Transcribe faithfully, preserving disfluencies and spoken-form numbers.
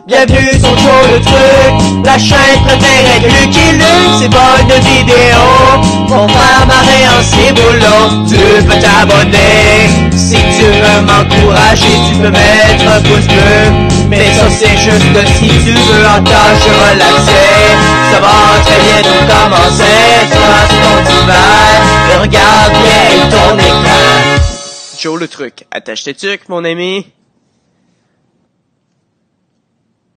Bienvenue sur Joe le truc, la chaîne préférée de Lucky Luke. C'est bonne vidéo pour faire marrer en ses boulons. Tu peux t'abonner si tu veux m'encourager. Tu peux mettre un pouce bleu, mais ça c'est juste si tu veux en tâche relaxer. Ça va très bien nous commencer. Sois ton divan et regarde bien ton écran. Joe le truc, attache tes tucs mon ami.